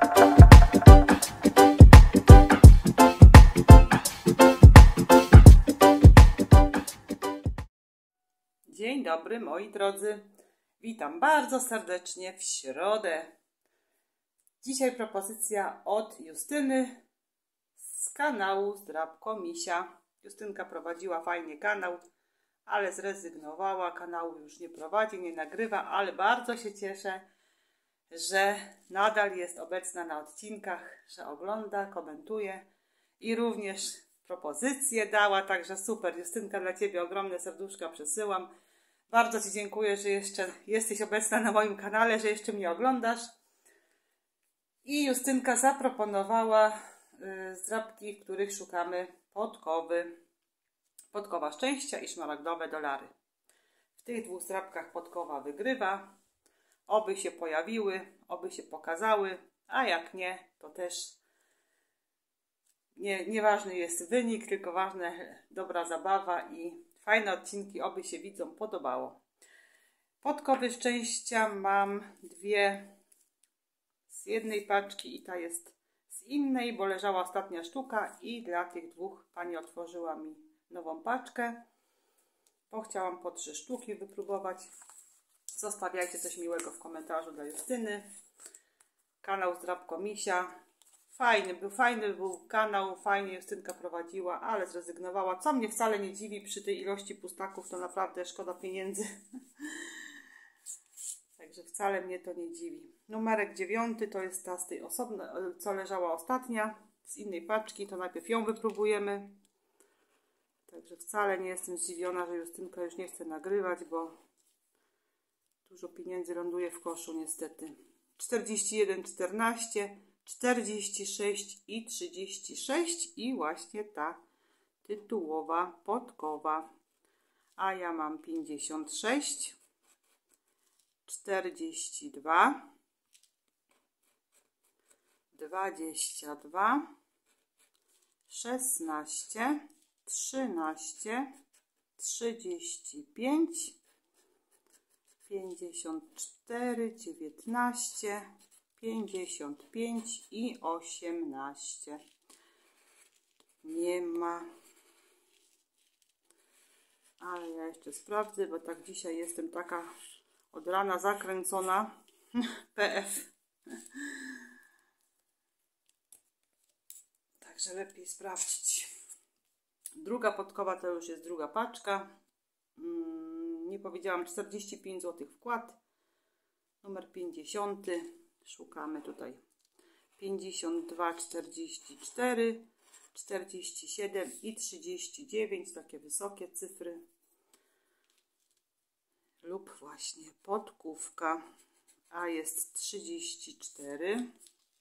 Dzień dobry moi drodzy, witam bardzo serdecznie w środę. Dzisiaj propozycja od Justyny z kanału Zdrabko Misia. Justynka prowadziła fajnie kanał, ale zrezygnowała, kanału już nie prowadzi, nie nagrywa, ale bardzo się cieszę, że nadal jest obecna na odcinkach, że ogląda, komentuje i również propozycje dała, także super. Justynka, dla Ciebie ogromne serduszka przesyłam. Bardzo Ci dziękuję, że jeszcze jesteś obecna na moim kanale, że jeszcze mnie oglądasz. I Justynka zaproponowała zdrabki, w których szukamy podkowy. Podkowa szczęścia i szmaragdowe dolary. W tych dwóch zdrabkach podkowa wygrywa. Oby się pojawiły, oby się pokazały, a jak nie, to też nieważny jest wynik, tylko ważna dobra zabawa i fajne odcinki, oby się widzom podobało. Podkowy szczęścia mam dwie z jednej paczki i ta jest z innej, bo leżała ostatnia sztuka i dla tych dwóch pani otworzyła mi nową paczkę, bo chciałam po 3 sztuki wypróbować. Zostawiajcie coś miłego w komentarzu dla Justyny. Kanał Zdrabko Misia. Fajny był kanał, fajnie Justynka prowadziła, ale zrezygnowała. Co mnie wcale nie dziwi przy tej ilości pustaków, to naprawdę szkoda pieniędzy. Także wcale mnie to nie dziwi. Numerek 9 to jest ta z tej osobnej, co leżała ostatnia, z innej paczki, to najpierw ją wypróbujemy. Także wcale nie jestem zdziwiona, że Justynka już nie chce nagrywać, bo dużo pieniędzy ląduje w koszu niestety. 41, 14, 46 i 36 i właśnie ta tytułowa podkowa. A ja mam 56, 42, 22, 16, 13, 35, 54, 19, 55 i 18. Nie ma. Ale ja jeszcze sprawdzę, bo tak dzisiaj jestem taka od rana zakręcona. PF. Także lepiej sprawdzić. Druga podkowa to już jest druga paczka. Nie powiedziałam, 45 zł wkład. Numer 50. Szukamy tutaj 52, 44, 47 i 39. Takie wysokie cyfry. Lub właśnie podkówka. A jest 34,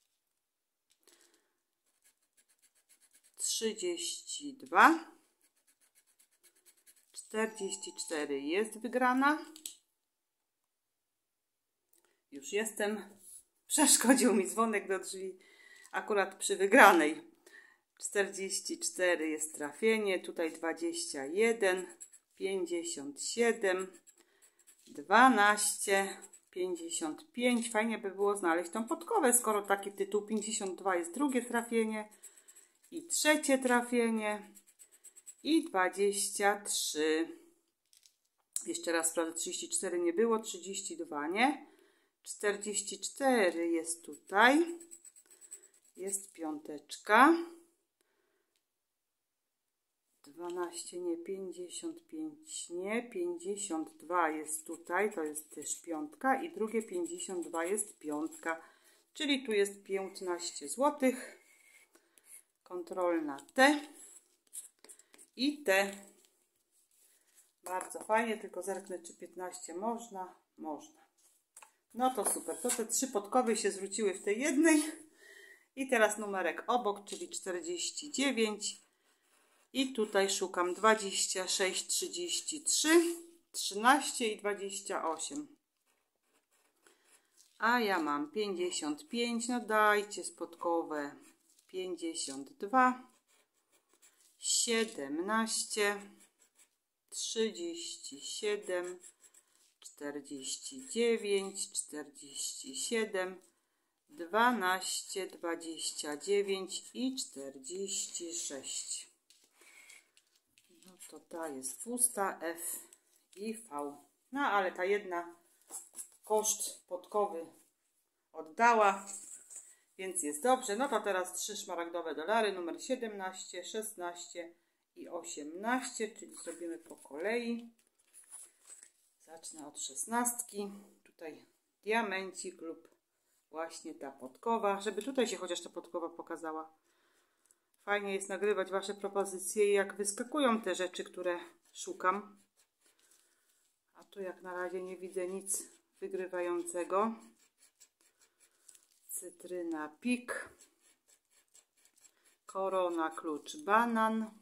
32, 44 jest wygrana. Już jestem. Przeszkodził mi dzwonek do drzwi akurat przy wygranej. 44 jest trafienie. Tutaj 21, 57, 12, 55. Fajnie by było znaleźć tą podkowę, skoro taki tytuł. 52 jest drugie trafienie i trzecie trafienie i 23. Jeszcze raz sprawdzę, 34 nie było, 32 nie. 44 jest tutaj. Jest piąteczka. 12 nie, 55 nie, 52 jest tutaj, to jest też piątka i drugie 52 jest piątka, czyli tu jest 15 zł. Kontrolna T i T. Bardzo fajnie, tylko zerknę, czy 15 można. Można. No to super, to te 3 podkowy się zwróciły w tej jednej. I teraz numerek obok, czyli 49. I tutaj szukam 26, 33, 13 i 28. A ja mam 55, no dajcie spodkowe. 52, 17, 37, 49, 47, 12, 29 i 46. No to ta jest pusta, F i V. No ale ta jedna koszt podkowy oddała, więc jest dobrze. No to teraz 3 szmaragdowe dolary, numer 17, 16 i 18, czyli zrobimy po kolei. Zacznę od 16. Tutaj diamencik lub właśnie ta podkowa, żeby tutaj się chociaż ta podkowa pokazała. Fajnie jest nagrywać Wasze propozycje i jak wyskakują te rzeczy, które szukam. A tu jak na razie nie widzę nic wygrywającego. Cytryna, pik. Korona, klucz, banan.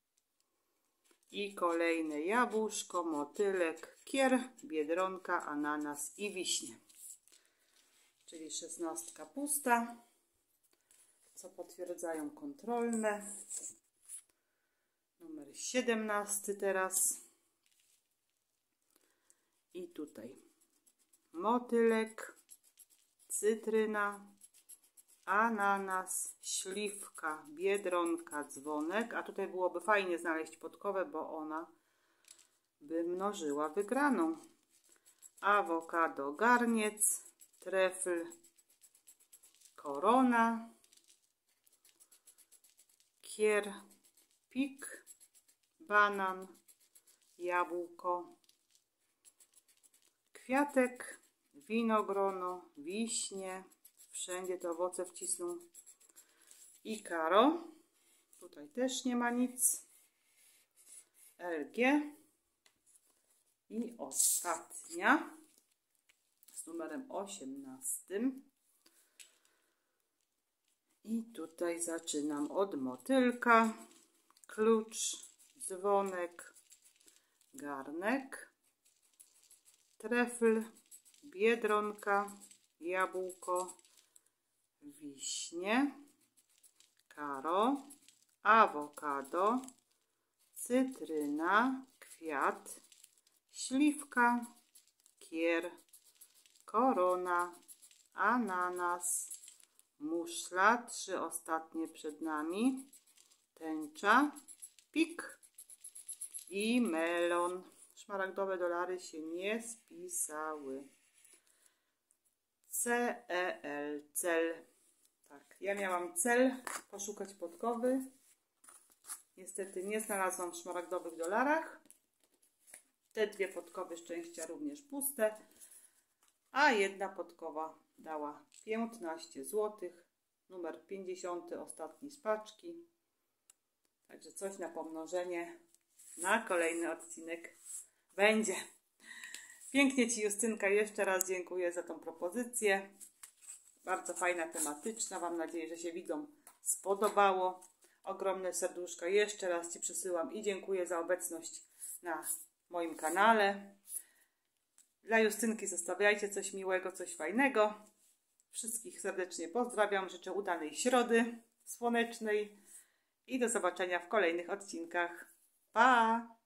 I kolejne jabłuszko, motylek, kier, biedronka, ananas i wiśnie. Czyli 16 pusta, co potwierdzają kontrolne. Numer 17 teraz. I tutaj motylek, cytryna, ananas, śliwka, biedronka, dzwonek. A tutaj byłoby fajnie znaleźć podkowę, bo ona by mnożyła wygraną. Awokado, garniec, trefl, korona, kier, pik, banan, jabłko, kwiatek, winogrono, wiśnie. Wszędzie te owoce wcisną. I karo. Tutaj też nie ma nic. LG. I ostatnia z numerem 18. I tutaj zaczynam od motylka, klucz, dzwonek, garnek, trefl, biedronka, jabłko, wiśnie, karo, awokado, cytryna, kwiat, śliwka, kier, korona, ananas, muszla, 3 ostatnie przed nami, tęcza, pik i melon. Szmaragdowe dolary się nie spisały. CEL, cel. Tak, ja miałam cel poszukać podkowy. Niestety nie znalazłam w szmaragdowych dolarach. Te 2 podkowy szczęścia również puste. A jedna podkowa dała 15 zł. Numer 50, ostatni z paczki. Także coś na pomnożenie na kolejny odcinek będzie. Pięknie Ci, Justynka, jeszcze raz dziękuję za tą propozycję. Bardzo fajna, tematyczna. Mam nadzieję, że się widzom spodobało. Ogromne serduszko jeszcze raz Ci przysyłam i dziękuję za obecność na moim kanale. Dla Justynki zostawiajcie coś miłego, coś fajnego. Wszystkich serdecznie pozdrawiam. Życzę udanej środy słonecznej i do zobaczenia w kolejnych odcinkach. Pa!